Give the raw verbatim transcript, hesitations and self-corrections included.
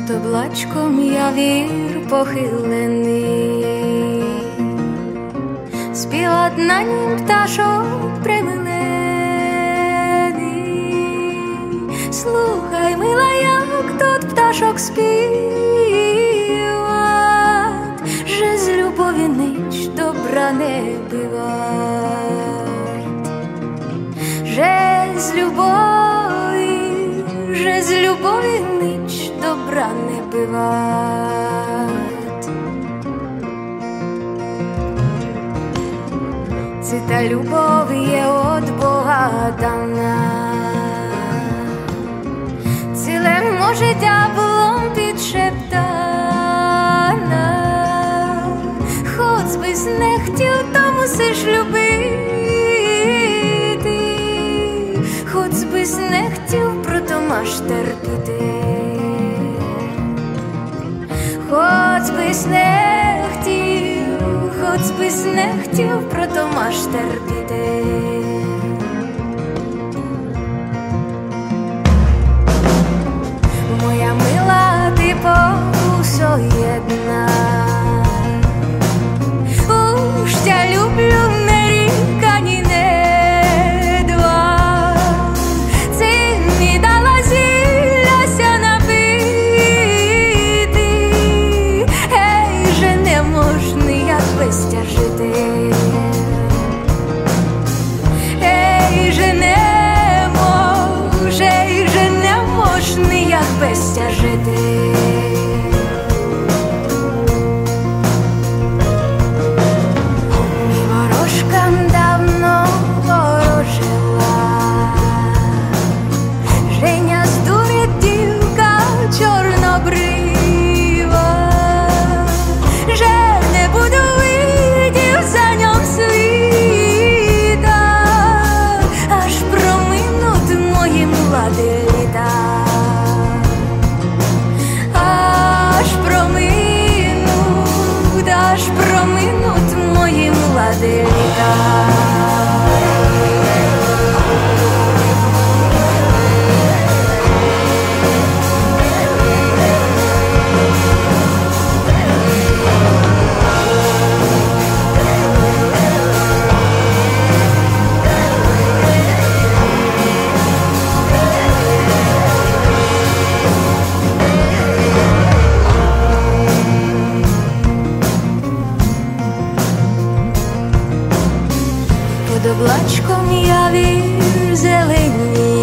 Під облачком явір похилений, співа на нім пташок примилений. Слухай, мила, як тут пташок співать, же з любові ніч добра не бивать, же з любові, же з любові ніч добра не бивать. Це та любов є от Бога дана, цілем життя було підшептана. Хоч би не хотів, то мусиш любити, хоч би не хотів, прото маш терпіти. Хоч би не хотів, хоч би не хотів, прото маш терпіти. Моя мила, ти повсо єдна, уж тя люблю не ріка, ні не два. Ти мені дала зілляся напити, ей, же не можна як без тя жити. Ей, же не може, ей, же не можна як без тя жити. Під облачком явір зеленій,